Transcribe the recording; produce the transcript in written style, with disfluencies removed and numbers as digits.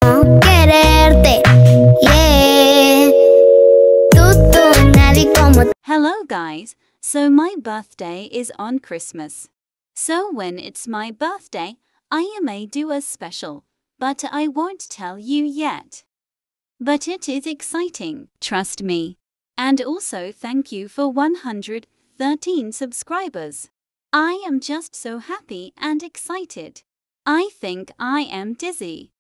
quererte, yeah. Nadie como. Hello guys, so my birthday is on Christmas. So when it's my birthday, I may do a special, but I won't tell you yet. But it is exciting, trust me. And also thank you for 113 subscribers. I am just so happy and excited. I think I am dizzy.